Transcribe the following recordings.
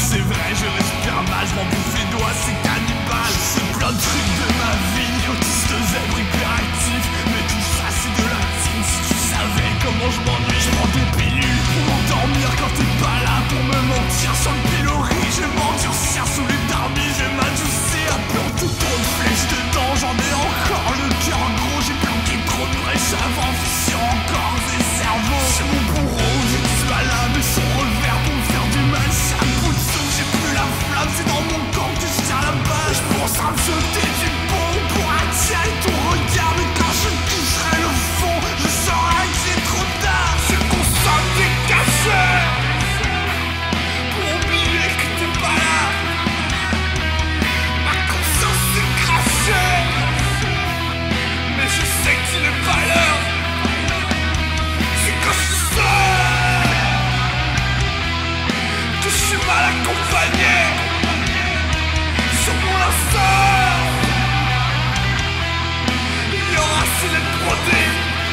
c'est vrai, je respire mal, je m'en bouffe les doigts, c'est cannibale. C'est plein de trucs de ma vie, autiste, zèbre, hyperactif. Mais tout ça c'est de la team, si tu savais comment je m'ennuie. Je prends des pilules pour m'endormir quand t'es pas là, pour me mentir sur le pilori. Je vais m'endurcir sous les darmis, je vais m'adoucir. T'as peur tout trop de flèches dedans, j'en ai encore le cœur gros. J'ai planqué trop de brèches avant, fissure encore des cerveaux. C'est mon bourreau, j'utilise ma lame et son revers pour me faire du mal. C'est un bout de souffle, j'ai plus la flamme, c'est dans mon corps que je tire la balle. Je pense à me jeter du pont pour attirer ton regard. Mais quand je toucherai le fond, je saurai que c'est trop tard. Je consomme des cachets pour oublier que t'es pas là. Ma conscience s'est crachée, mais je sais que tu n'es pas l'heure. C'est quand je suis seul que je suis mal accompagné. Sur mon lanceur, il y aura si les brodés.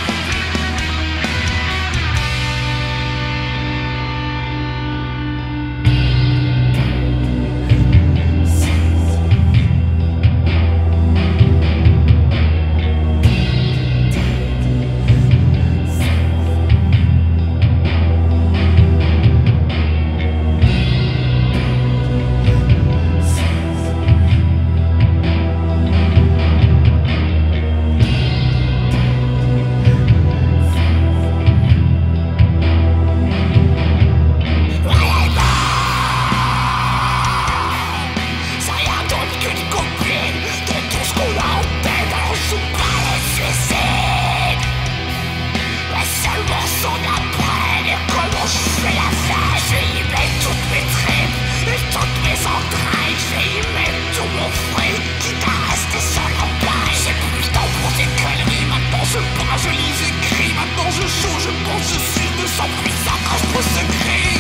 Je lis, j'écris, maintenant je joue, je pense, je suis, je me sens puissant quand je pose ce cri.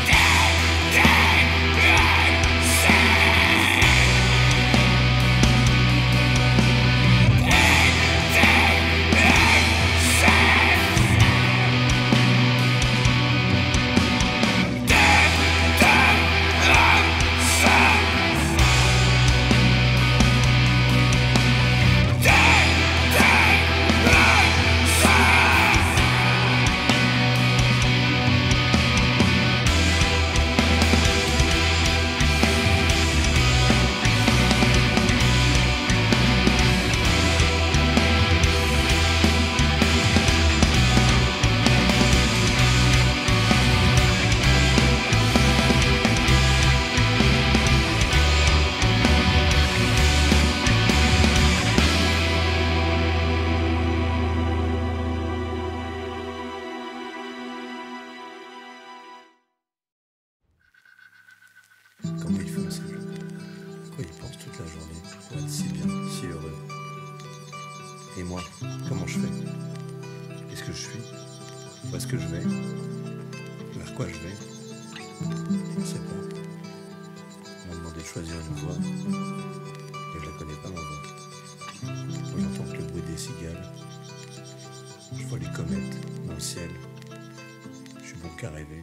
Comment il fait ce jeu? Pourquoi il pense toute la journée pour être si bien, si heureux? Et moi, comment je fais? Qu'est-ce que je suis? Où est-ce que je vais? Vers quoi je vais? Je ne sais pas. On m'a demandé de choisir une voie, et je la connais pas, ma voix. Moi, j'entends que le bruit des cigales. Je vois les comètes dans le ciel. Je suis bon qu'à rêver.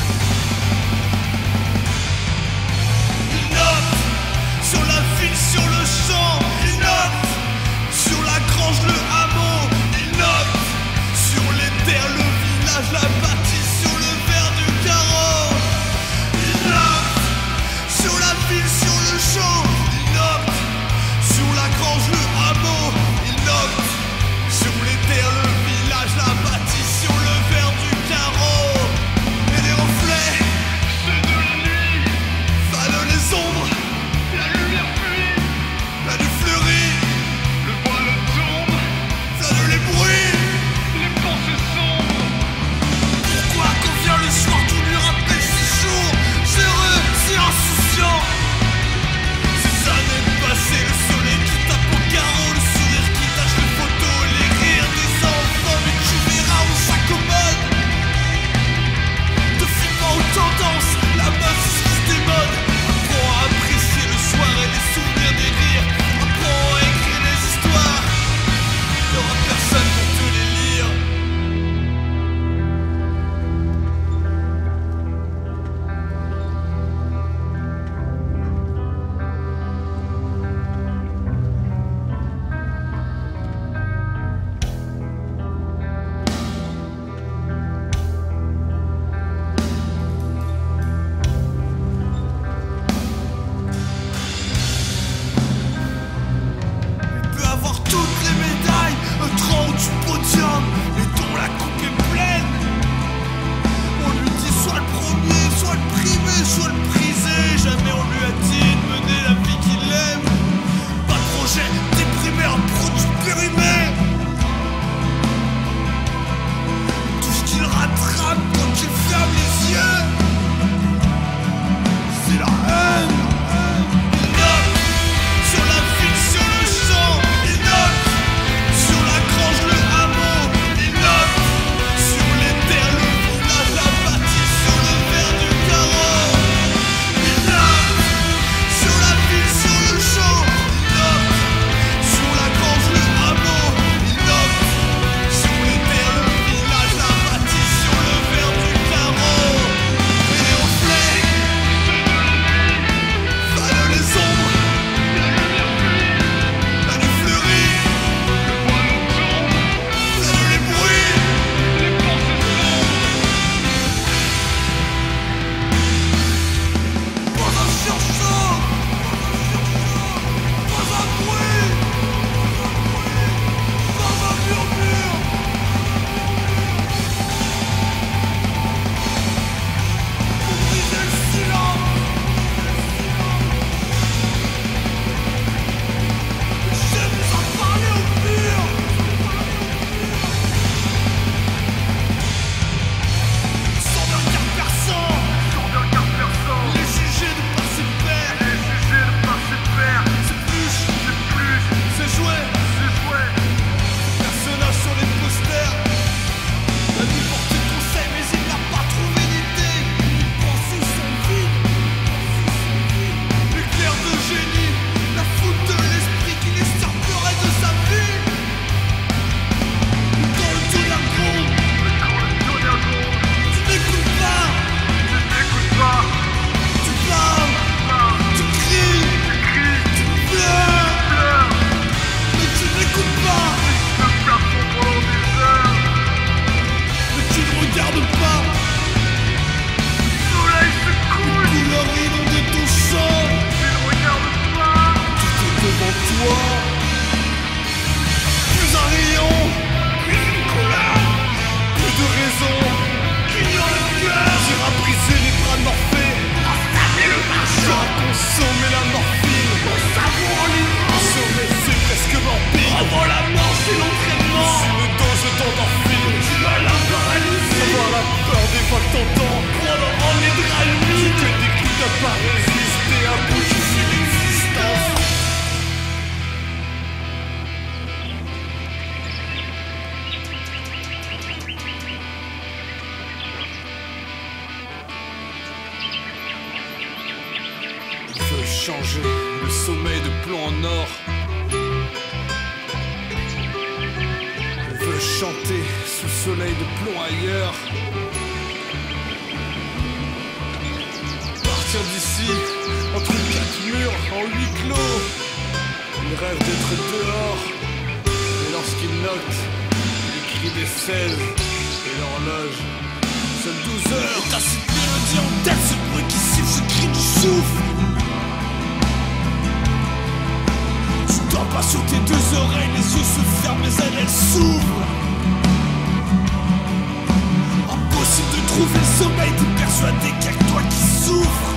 Sur la ville, sur le changer le sommeil de plomb en or. On veut chanter sous soleil de plomb ailleurs. Partir d'ici, entre quatre murs, en huis clos. Il rêve d'être dehors, et lorsqu'il note, il crie des 16 et l'horloge, seul 12 heures. Et t'as cette mélodie en tête, ce bruit qui siffle, ce cri du souffle. Tu dors pas sur tes deux oreilles, les yeux se ferment, les ailes s'ouvrent. Impossible de trouver le sommeil, t'es persuadé qu'il y a que toi qui souffres.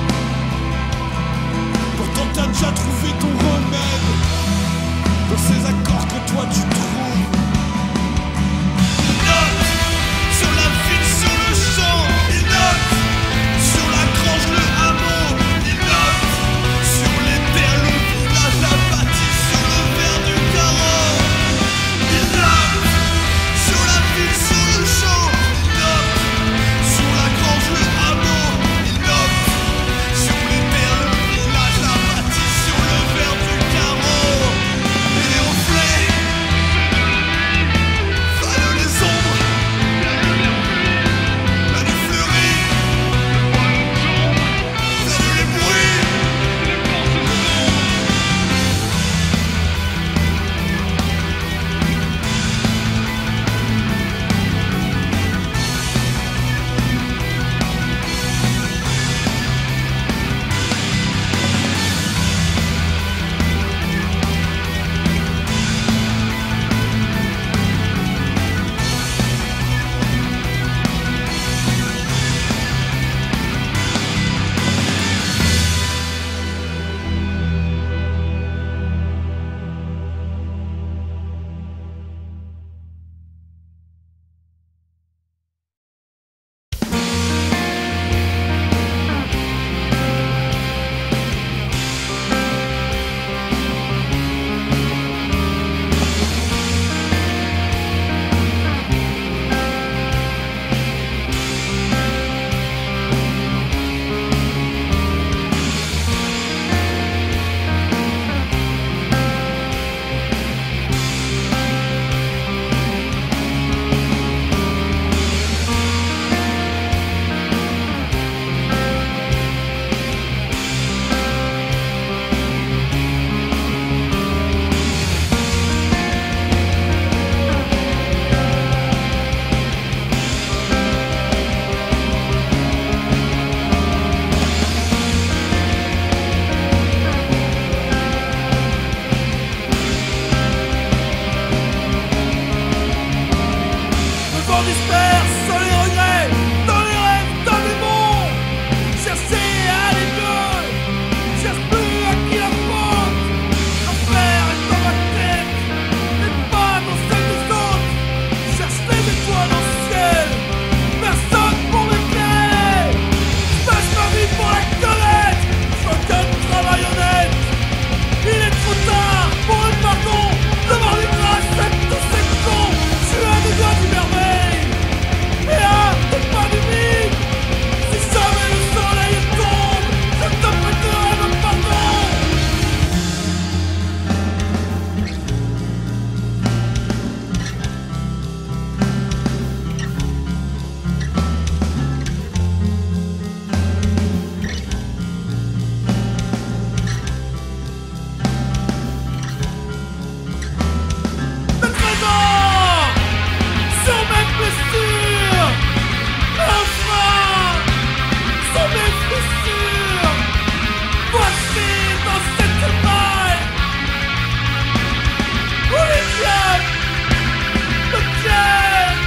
Pourtant t'as déjà trouvé ton remède dans ces accords que toi tu trouves. Il note sur la ville, sur le champ. Il note sur la grange, le hameau. Il note sur les terres, le village, la bâtisse, sur le verre du carreau. Il note sur la ville, sur le champ. Il note sur la grange, le hameau. Il note sur les terres, le village, la bâtisse, sur le verre du carreau. Et les reflets fanent les ombres. La nuit fleurit, fanent les bruits. Le vent disperse sur les regrets, dans les rêves, dans les monts. Chercher à aller mieux, cherche plus à qui la faute. L'enfer est dans ma tête, et pas dans celle des autres. Cherche les étoiles dans le ciel, personne pour m'éclairer. Je passe ma vie pour la connaître, je veux qu'un travail honnête. Il est trop tard pour un pardon, devant les grâces, c'est tous ces cons. Je suis un des doigts du merveille, et un des pas du vide. Si jamais le soleil tombe, je te prêterai le pardon. De 13 ans, sur mes blessures, enfin, sur mes blessures, voici dans cette maille, où les diables me tiennent.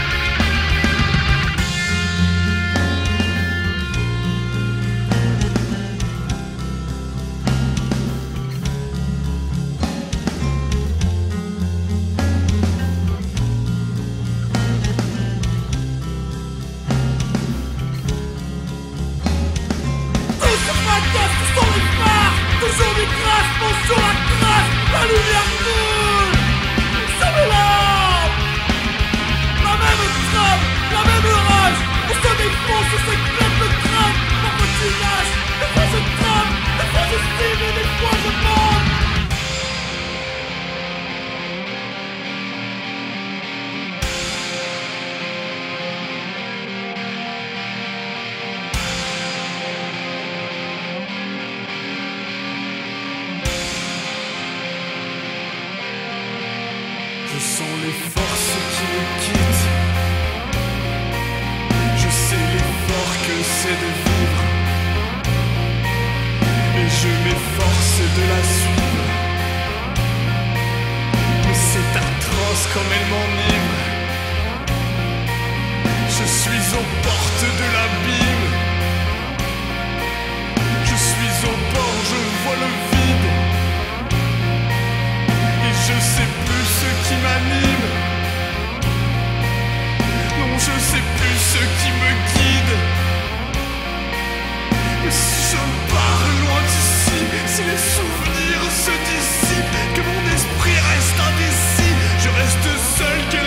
Tout se fracasse, ce sont les phares, toujours des grâces, bon sur la crasse, la lumière coule, sur mes larmes. La même trame, la même rage, on se défonce, on se crève le crâne, pour que tu lâches, des fois je trame, des fois je stime. sens les forces qui me quittent. Je sais l'effort que c'est de vivre, et je m'efforce de la suivre. Mais c'est atroce comme elle m'enivre. Je suis aux portes de l'abîme. Je suis au bord, je vois le vide, et je sais plus ce qui m'anime. Non, je sais plus ce qui me guide. Mais si je pars loin d'ici, si les souvenirs se dissipent, que mon esprit reste indécis, je reste seul.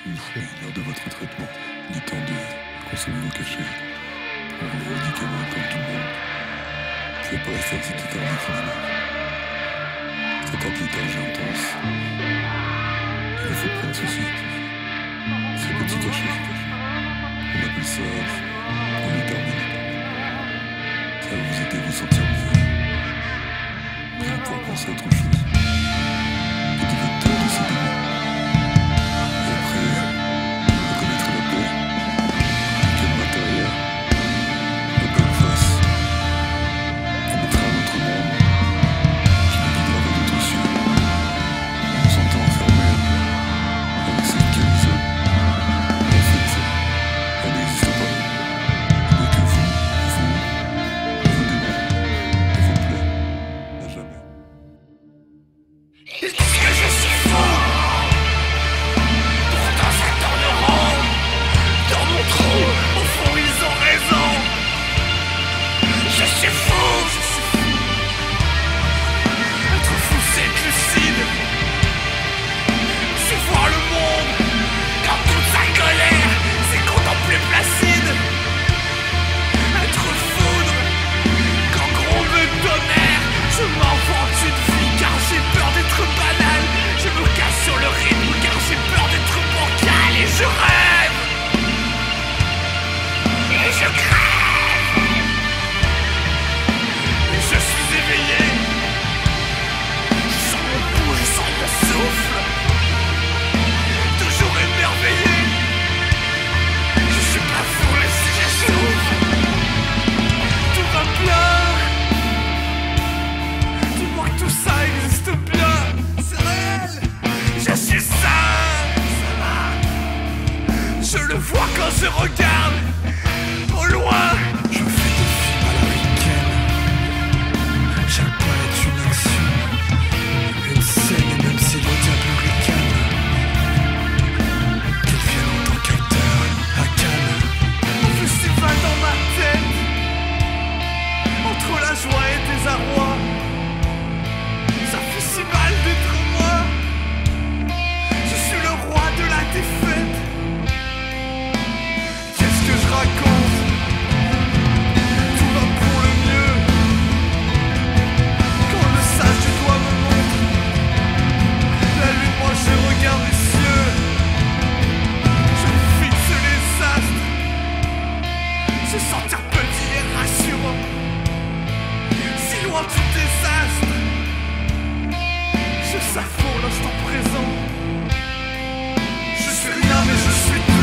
Oui, lors de votre traitement, du temps de consommer vos cachets, prendre vos médicaments comme tout le monde. Vous pouvez pas rester avec cette tachycardie finalement. Cette amplitage intense. Il faut prendre ceci. Ces petits cachets. On appelle ça la vitamine. Ça va vous aider à vous sentir mieux. Vous allez pouvoir penser à autre chose. Petit vecteur de ces démons. Et après, vous reconnaîtrez la paix. Quel matériel. La bonne face. On mettra un autre monde qui nous guidera vers d'autres cieux. En nous sentant enfermés avec cette camisole. En fait, elle n'existe pas. Il n'y a que vous démons, et vos plaies, à jamais. Est-ce que je suis fou? Pourtant ça tourne rond. Dans mon trou, au fond ils ont raison. Je suis fou. Être fou c'est être lucide. C'est voir le monde dans toute sa colère. C'est contempler placide. Être foudre quand gronde le tonnerre. Je m'invente une vie car j'ai peur d'être banal. Je me casse sur le rythme car j'ai peur d'être bancal. Et je rêve. Et je crève. Et je suis éveillé. Sans mon pouls, sans mon souffle. Toujours émerveillé. Je suis pas fou, mais si j'essouffle. Tout va bien. Dis-moi que tout ça existe bien. C'est réel. Je suis sain. Ça va. Je le vois quand je regarde. Au loin. Je fais des films à l'américaine. Chaque pas est une action, une scène, et même si le diable ricane, qu'il vienne en tant qu'acteur à Cannes. Mon festival dans ma tête. Entre la joie et le désarroi. Ça fait si mal d'être moi. Je suis le roi de la défaite. Qu'est-ce que je raconte? Tout va pour le mieux. Quand le sage du doigt me montre la lune, moi je regarde les cieux. Je fixe les astres. Se sentir petit et rassurant. Si loin du désastre. Je savoure l'instant présent. Je suis rien mais je suis tout.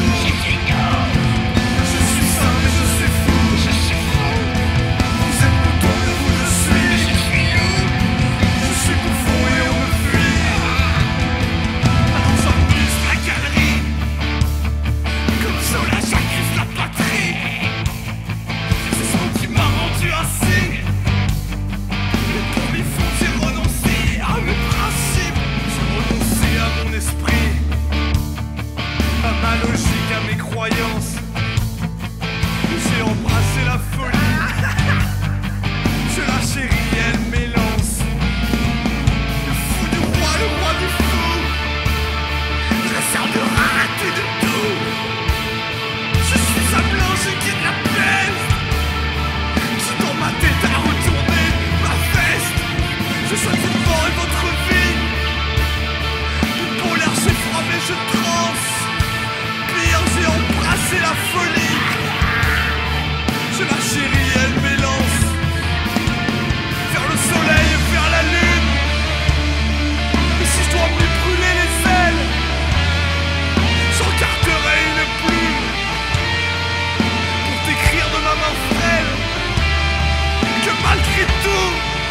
Je suis sain mais je suis fou. Vous êtes mouton mais vous je suis. Je suis bouffon et on me fuit. Dans un bus la galerie. Comme Zola j'accuse la patrie. C'est ce qui m'a rendu ainsi. Les premiers font j'ai renoncé à mes principes. J'ai renoncé à mon esprit. À ma logique, à mes croyances. J'ai embrassé la folie. Je la chéris, elle m'élance. Le fou du roi, le roi du fou. Je sers de rareté de tout. Je suis un blanche qui est de la peste. Qui dans ma tête a retourné ma veste. Je souhaite une mort et votre vie. Pour l'air j'ai froid mais je transe. Pire j'ai embrassé la folie. Je la chéris, elle m'élance. Vers le soleil et vers la lune. Et si je dois me brûler les ailes, j'encarterai une plume pour t'écrire de ma main frêle que malgré tout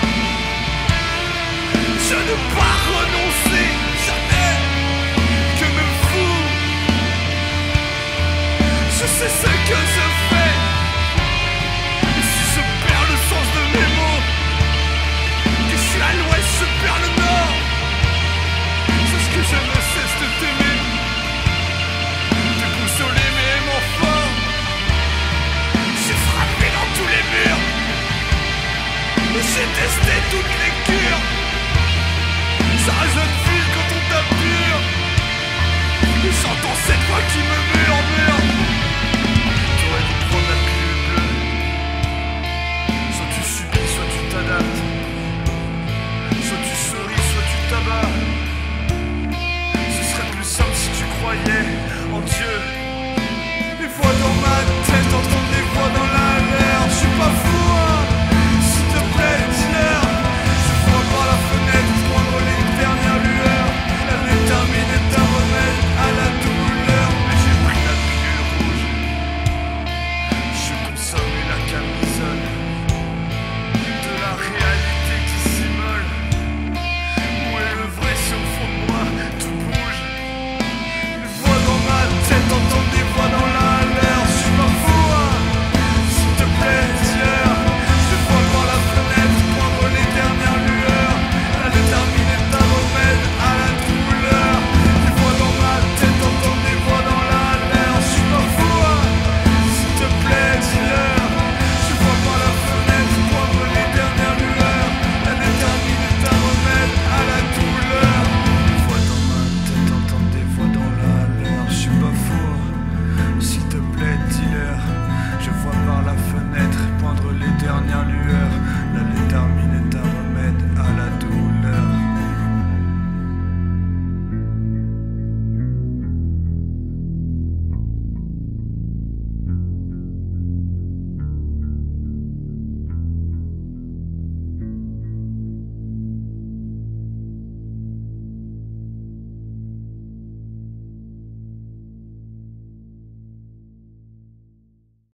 je ne pas renoncer jamais. Que me fou. Je sais ce que je fais. Et si je perds le sens de mes mots, que je suis à l'ouest, je perds le nord. C'est ce que je ne cesse de t'aimer. De consoler mes aimants forts. J'ai frappé dans tous les murs. J'ai testé toutes les cures. Ça résonne vite quand on t'appure. J'entends cette voix croyais en Dieu. Des fois dans ma tête, entendre des voix dans la l'air. Je suis pas fou, hein. S'il te plaît, dis-leur. Je vois par la fenêtre poindre les dernières lueurs. La détermine est un remède à la douleur. Mais j'ai pris la pilule rouge. Je consomme la camisole de la réalité qui s'immole. Où est le vrai si au fond de moi tout bouge? Des voix dans ma tête, entendre des voix dans la leur. Je suis pas fou, hein. S'il te plaît, dis-leur. Je vois par la fenêtre poindre les dernières lueurs. La détermine est un remède à la douleur. Des voix dans ma tête, entendre des voix dans la leur. Je suis pas fou, hein. S'il te plaît, dis-leur. Je vois par la fenêtre poindre les dernières lueurs. La détermine est un remède à la douleur. Des voix dans ma tête, entendre des voix dans la leur. Je suis pas fou, s'il te plaît, dis-leur. Je vois par la fenêtre poindre les dernières lueurs.